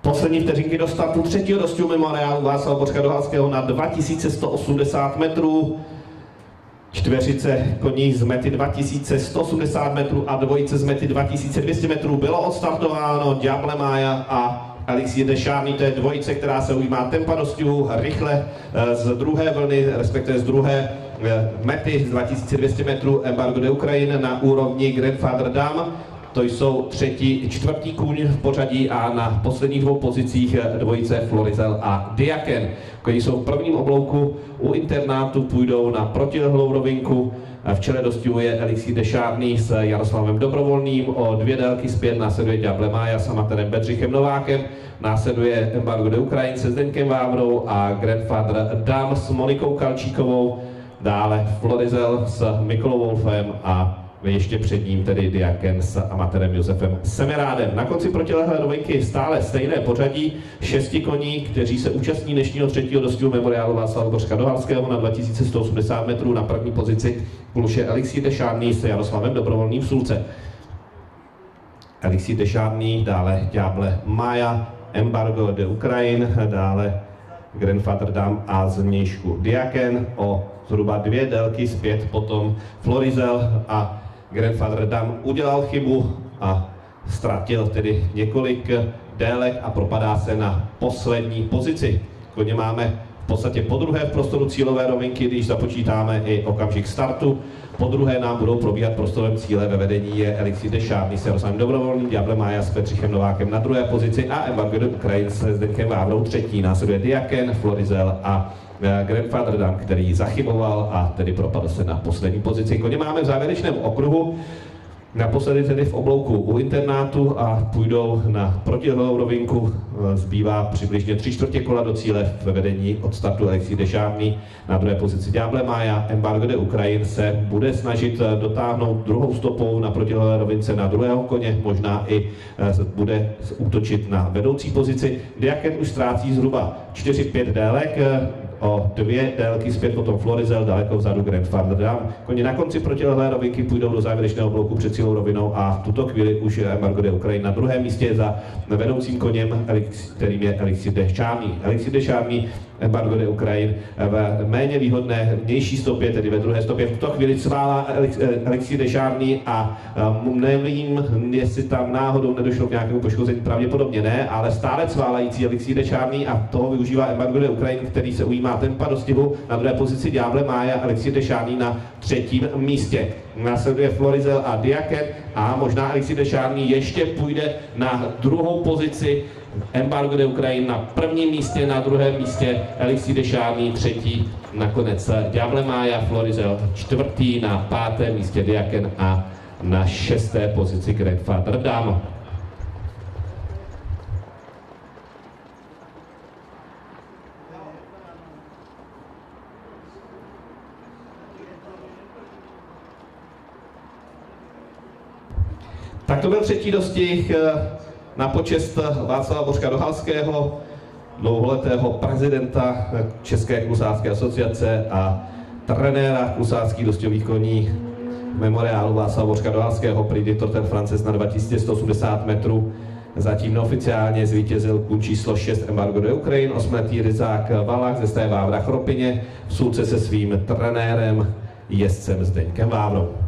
Poslední vteřinky do startu třetího dostihu memoriálu Václava Bořka Dohalského na 2180 metrů. Čtveřice koní z mety 2180 metrů a dvojice z mety 2200 metrů bylo odstartováno. Diable Maya a Elixir de Charny, to je dvojice, která se ujímá tempa dostihu rychle z druhé vlny, respektive z druhé mety z 2200 metrů Embargo de Ukraine na úrovni Grandfather Dame. To jsou třetí, čtvrtý kůň v pořadí a na posledních dvou pozicích dvojice Florizel a Diaken. Koní jsou v prvním oblouku u internátu, půjdou na protilehlou rovinku. V čele dostihu je Elixir de Charny s Jaroslavem Dobrovolným, o 2 délky zpět následuje Diable Maya s amatérem Bedřichem Novákem, následuje Embargo de Ukraine se Zdeňkem Vávrou a Grandfather Dame s Monikou Kalčíkovou, dále Florizel s Mikolou Wolfem a ještě před ním tedy Diaken s amatérem Josefem Semerádem. Na konci protilehlé rovinky stále stejné pořadí 6 koní, kteří se účastní dnešního třetího dostihu memoriálu Václava Bořka Dohalského na 2180 metrů. Na první pozici pluše Elixir de Charny s Jaroslavem Dobrovolným v sulce. Elixir de Charny, dále Diable Maya, Embargo de Ukraine, dále Grandfather Dame a zvnějšku Diaken, o zhruba 2 délky zpět potom Florizel a Grandfather Dame udělal chybu a ztratil tedy několik délek a propadá se na poslední pozici. Koně máme v podstatě podruhé v prostoru cílové rovinky, když započítáme i okamžik startu. Podruhé nám budou probíhat prostorem cíle, ve vedení je Elixir de Charny s Jaroslavem Dobrovolným, Diable Maya s Bedřichem Novákem na druhé pozici a Embargo de Ukraine se Zdeňkem Vávrou třetí. Následuje Diaken, Florizel a Grandfather Dame, který zachyboval a tedy propadl se na poslední pozici. Koně máme v závěrečném okruhu, naposledy tedy v oblouku u internátu a půjdou na protilehlou rovinku. Zbývá přibližně 3/4 kola do cíle ve vedení od startu Elixir de Charny. Na druhé pozici Diable Maya, Embargo de Ukraine se bude snažit dotáhnout druhou stopou na protilehlé rovince na druhého koně, možná i bude útočit na vedoucí pozici. Diaken už ztrácí zhruba 4-5 délek, o 2 délky zpět potom Florizel, daleko vzadu Grandfather Dame. Koně na konci protilehlé rovinky půjdou do závěrečného bloku před cílou rovinou a v tuto chvíli už je Embargo de Ukraine na druhém místě za vedoucím koněm, kterým je Elixir de Charny. Elixir de Charny, Embargo de Ukraine v méně výhodné vnější stopě, tedy ve druhé stopě. V tuto chvíli cválá Elixir de Charny a nevím, jestli tam náhodou nedošlo k nějakému poškození, pravděpodobně ne, ale stále cválající Elixir de Charny a toho využívá Embargo de Ukraine, který se ujímá tempa dostihu. Na druhé pozici Diable Maya, Elixir de Charny na třetím místě. Následuje Florizel a Diaken a možná Elixir de Charny ještě půjde na druhou pozici. Embargo de Ukraine na prvním místě, na druhém místě Elixir de Charny, třetí, nakonec Diable Maya, Florizel čtvrtý, na pátém místě Diaken a na 6. pozici Grandfather Dame. Tak to byl třetí dostih na počest Václava Bořka Dohalského, dlouholetého prezidenta České klusácké asociace a trenéra klusáckých dostihových koní memoriálu Václava Bořka Dohalského, Prix du Tour de France na 2180 metrů. Zatím neoficiálně zvítězil kůň číslo 6 Embargo de Ukraine, 8letý Ryzák Valach ze Stáje Vávra Chropyně v sulce se svým trenérem jezdcem Zdeňkem Vávrou.